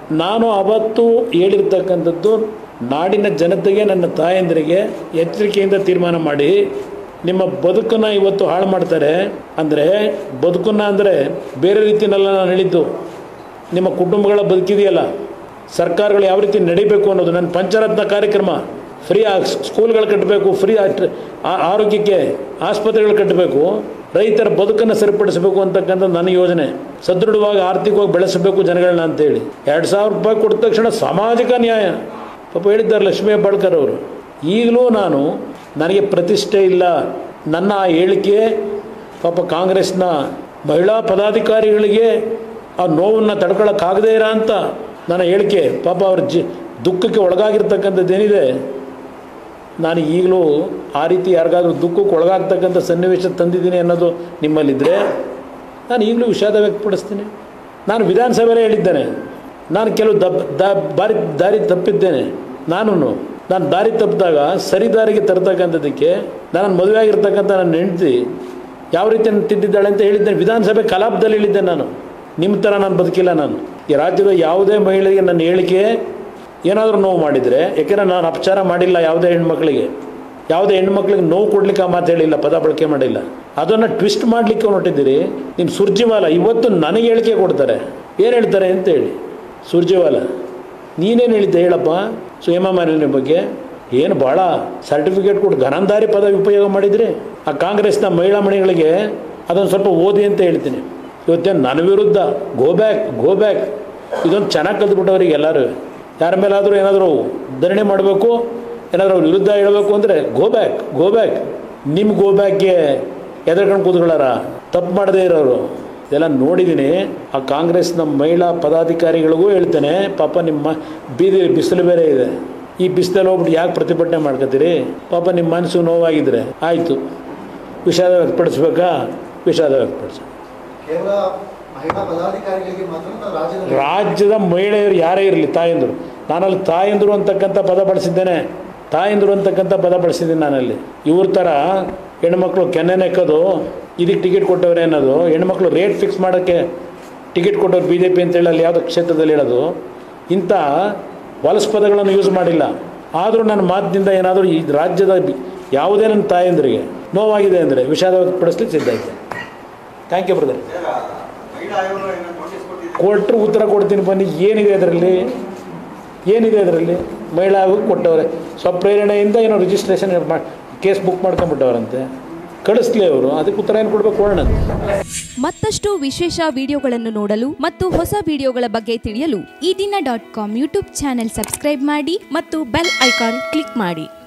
ನಾನು ಅವತ್ತು ಹೇಳಿರ್ತಕ್ಕಂಥದ್ದು ನಾಡಿನ ಜನತೆಗೆ, ನನ್ನ ತಾಯಂದಿರಿಗೆ ಎಚ್ಚರಿಕೆಯಿಂದ ತೀರ್ಮಾನ ಮಾಡಿ, ನಿಮ್ಮ ಬದುಕನ್ನು ಇವತ್ತು ಹಾಳು ಮಾಡ್ತಾರೆ ಅಂದರೆ, ಬದುಕನ್ನು ಅಂದರೆ ಬೇರೆ ರೀತಿಯಲ್ಲ ನಾನು ಹೇಳಿದ್ದು, ನಿಮ್ಮ ಕುಟುಂಬಗಳ ಬದುಕಿದೆಯಲ್ಲ, ಸರ್ಕಾರಗಳು ಯಾವ ರೀತಿ ನಡಿಬೇಕು ಅನ್ನೋದು. ನನ್ನ ಪಂಚರತ್ನ ಕಾರ್ಯಕ್ರಮ, ಫ್ರೀ ಸ್ಕೂಲ್ಗಳು ಕಟ್ಟಬೇಕು, ಫ್ರೀ ಆರೋಗ್ಯಕ್ಕೆ ಆಸ್ಪತ್ರೆಗಳು ಕಟ್ಟಬೇಕು, ರೈತರ ಬದುಕನ್ನು ಸರಿಪಡಿಸಬೇಕು ಅಂತಕ್ಕಂಥ ನನ್ನ ಯೋಜನೆ. ಸದೃಢವಾಗಿ ಆರ್ಥಿಕವಾಗಿ ಬೆಳೆಸಬೇಕು ಜನಗಳನ್ನ ಅಂತೇಳಿ 2,000 ರೂಪಾಯಿ ಕೊಟ್ಟ ತಕ್ಷಣ ಸಾಮಾಜಿಕ ನ್ಯಾಯ ಪಾಪ ಹೇಳಿದ್ದಾರೆ ಲಕ್ಷ್ಮೀ ಹೆಬ್ಬಾಳ್ಕರ್ ಅವರು. ಈಗಲೂ ನನಗೆ ಪ್ರತಿಷ್ಠೆ ಇಲ್ಲ. ನನ್ನ ಆ ಹೇಳಿಕೆ ಪಾಪ ಕಾಂಗ್ರೆಸ್ನ ಮಹಿಳಾ ಪದಾಧಿಕಾರಿಗಳಿಗೆ ಆ ನೋವನ್ನು ತಡ್ಕೊಳ್ಳೋಕ್ಕಾಗದೇ ಇರೋ ಅಂತ ನನ್ನ ಹೇಳಿಕೆ, ಪಾಪ ಅವ್ರ ದುಃಖಕ್ಕೆ ಒಳಗಾಗಿರ್ತಕ್ಕಂಥದ್ದೇನಿದೆ, ನಾನು ಈಗಲೂ ಆ ರೀತಿ ಯಾರಿಗಾದ್ರೂ ದುಃಖಕ್ಕೆ ಒಳಗಾಗ್ತಕ್ಕಂಥ ಸನ್ನಿವೇಶ ತಂದಿದ್ದೀನಿ ಅನ್ನೋದು ನಿಮ್ಮಲ್ಲಿದ್ದರೆ ನಾನು ಈಗಲೂ ವಿಷಾದ ವ್ಯಕ್ತಪಡಿಸ್ತೀನಿ. ನಾನು ವಿಧಾನಸಭೆಯಲ್ಲೇ ಹೇಳಿದ್ದೇನೆ, ನಾನು ಕೆಲವು ದಾರಿ ತಪ್ಪಿದ್ದೇನೆ. ನಾನು ದಾರಿ ತಪ್ಪಿದಾಗ ಸರಿ ದಾರಿಗೆ ತರ್ತಕ್ಕಂಥದ್ದಕ್ಕೆ ನನ್ನ ಮದುವೆ ಆಗಿರ್ತಕ್ಕಂಥ ನನ್ನ ಹೆಂಡತಿ ಯಾವ ರೀತಿ ತಿದ್ದಿದ್ದಾಳೆ ಅಂತ ಹೇಳಿದ್ದೇನೆ. ವಿಧಾನಸಭೆ ಕಲಾಪದಲ್ಲಿ ಹೇಳಿದ್ದೆ. ನಾನು ನಿಮ್ಮ ಥರ ನಾನು ಬದುಕಿಲ್ಲ. ನಾನು ಈ ರಾಜ್ಯದ ಯಾವುದೇ ಮಹಿಳೆಗೆ ನನ್ನ ಹೇಳಿಕೆ ಏನಾದರೂ ನೋವು ಮಾಡಿದರೆ, ಯಾಕೆಂದರೆ ನಾನು ಅಪಚಾರ ಮಾಡಿಲ್ಲ ಯಾವುದೇ ಹೆಣ್ಮಕ್ಳಿಗೆ ನೋವು ಕೊಡಲಿಕ್ಕೆ ಆ ಮಾತು ಹೇಳಿಲ್ಲ, ಪದ ಬಳಕೆ ಮಾಡಿಲ್ಲ. ಅದನ್ನು ಟ್ವಿಸ್ಟ್ ಮಾಡಲಿಕ್ಕೆ ಹೊರಟಿದ್ದೀರಿ. ನಿಮ್ಮ ಸುರ್ಜಿವಾಲ ಇವತ್ತು ನನಗೆ ಹೇಳಿಕೆ ಕೊಡ್ತಾರೆ, ಏನು ಹೇಳ್ತಾರೆ ಅಂತೇಳಿ. ಸುರ್ಜಿವಾಲ ನೀನೇನು ಹೇಳಿದ್ದೆ ಹೇಳಪ್ಪ ಹೇಮಾ ಮಾಲಿನಿ ಬಗ್ಗೆ? ಏನು ಭಾಳ ಸರ್ಟಿಫಿಕೇಟ್ ಕೊಟ್ಟು ಘನಂದಾರಿ ಪದ ಉಪಯೋಗ ಮಾಡಿದ್ರಿ. ಆ ಕಾಂಗ್ರೆಸ್ನ ಮಹಿಳಾ ಮಣಿಗಳಿಗೆ ಅದನ್ನು ಸ್ವಲ್ಪ ಓದಿ ಅಂತ ಹೇಳ್ತೀನಿ. ಇವತ್ತೇನು ನನ್ನ ವಿರುದ್ಧ ಗೋ ಬ್ಯಾಕ್ ಇದೊಂದು ಚೆನ್ನಾಗಿ ಕಲ್ತ್ಬಿಟ್ಟವ್ರಿಗೆ ಎಲ್ಲರೂ. ಯಾರ ಮೇಲಾದರೂ ಏನಾದರೂ ಧರಣಿ ಮಾಡಬೇಕು, ಏನಾದರೂ ಅವ್ರ ವಿರುದ್ಧ ಹೇಳಬೇಕು ಅಂದರೆ ಗೋ ಬ್ಯಾಕ್. ನಿಮ್ಮ ಗೋ ಬ್ಯಾಕ್ಗೆ ಎದುರ್ಕೊಂಡು ಕೂತ್ಕೊಳ್ಳಾರ, ತಪ್ಪು ಮಾಡದೇ ಇರೋರು ಇದೆಲ್ಲ ನೋಡಿದ್ದೀನಿ. ಆ ಕಾಂಗ್ರೆಸ್ನ ಮಹಿಳಾ ಪದಾಧಿಕಾರಿಗಳಿಗೂ ಹೇಳ್ತೇನೆ, ಪಾಪ ನಿಮ್ಮ ಬೀದಿ ಬಿಸಿಲು ಬೇರೆ ಇದೆ, ಈ ಬಿಸಿಲಲ್ಲಿ ಹೋಗ್ಬಿಟ್ಟು ಯಾಕೆ ಪ್ರತಿಭಟನೆ ಮಾಡ್ಕೊತೀರಿ? ಪಾಪ ನಿಮ್ಮ ಮನಸ್ಸು ನೋವಾಗಿದ್ದರೆ ಆಯಿತು, ವಿಷಾದ ವ್ಯಕ್ತಪಡಿಸ್ಬೇಕಾ? ವಿಷಾದ ವ್ಯಕ್ತಪಡಿಸಿ. ರಾಜ್ಯದ ಮಹಿಳೆಯರು ಯಾರೇ ಇರಲಿ, ತಾಯಂದರು, ನಾನಲ್ಲಿ ತಾಯಂದರು ಅಂತಕ್ಕಂಥ ಪದ ಬಳಸಿದ್ದೇನೆ. ನಾನಲ್ಲಿ. ಇವ್ರ ಥರ ಹೆಣ್ಮಕ್ಳು ಕೆನ್ನೆ ನೆಕ್ಕೋದು, ಇದಕ್ಕೆ ಟಿಕೆಟ್ ಕೊಟ್ಟವ್ರೆ ಅನ್ನೋದು, ಹೆಣ್ಮಕ್ಳು ರೇಟ್ ಫಿಕ್ಸ್ ಮಾಡೋಕ್ಕೆ ಟಿಕೆಟ್ ಕೊಟ್ಟವ್ರು BJP ಅಂತೇಳಿ ಅಲ್ಲಿ ಯಾವುದೋ ಕ್ಷೇತ್ರದಲ್ಲಿ ಹೇಳೋದು, ಇಂಥ ಹೊಲಸು ಪದಗಳನ್ನು ಯೂಸ್ ಮಾಡಿಲ್ಲ. ಆದರೂ ನನ್ನ ಮಾತಿನಿಂದ ಏನಾದರೂ ಈ ರಾಜ್ಯದ ಯಾವುದೇ ನನ್ನ ತಾಯಂದರಿಗೆ ನೋವಾಗಿದೆ ಅಂದರೆ ವಿಷಾದ ವ್ಯಕ್ತಪಡಿಸ್ಲಿಕ್ಕೆ ಸಿದ್ಧ ಇದ್ದೆ. Thank you brother. ಕೊಟ್ಟರು ಉತ್ತರ ಕೊಡ್ತೀನಿ ಬನ್ನಿ. ಏನಿದೆ ಅದರಲ್ಲಿ? ಮಹಿಳಾ ಆಯೋಗ ಕೊಟ್ಟವ್ರೆ, ಸ್ವಪ್ರೇರಣೆಯಿಂದ ಏನೋ ರಿಜಿಸ್ಟ್ರೇಷನ್ ಕೇಸ್ ಬುಕ್ ಮಾಡ್ಕೊಂಡ್ಬಿಟ್ಟವ್ರಂತೆ, ಕಳಿಸ್ಲಿ ಅವರು. ಅದಕ್ಕೆ ಉತ್ತರ ಏನು ಕೊಡಬೇಕು ನೋಡೋಣ. ಮತ್ತಷ್ಟು ವಿಶೇಷ ವಿಡಿಯೋಗಳನ್ನು ನೋಡಲು ಮತ್ತು ಹೊಸ ವಿಡಿಯೋಗಳ ಬಗ್ಗೆ ತಿಳಿಯಲು ಈ ದಿನ .com ಯೂಟ್ಯೂಬ್ ಚಾನೆಲ್ ಸಬ್ಸ್ಕ್ರೈಬ್ ಮಾಡಿ ಮತ್ತು ಬೆಲ್ ಐಕಾನ್ ಕ್ಲಿಕ್ ಮಾಡಿ.